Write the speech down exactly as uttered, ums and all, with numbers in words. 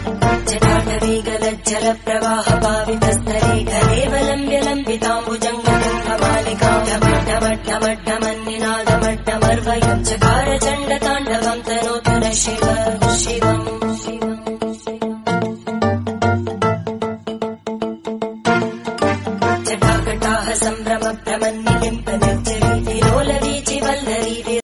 जटाटवीगलज्जल प्रवाह पावितस्तरे कलेवलम्ब्य लम्बिताम्बुजङ्गमालिका ढमड्ढमड्ढमन्निनादमड्ढमर्वयं चकार चण्डताण्डवं तनोतु न शिव शिवम् जटाकटाः सम्भ्रम भ्रमन्नि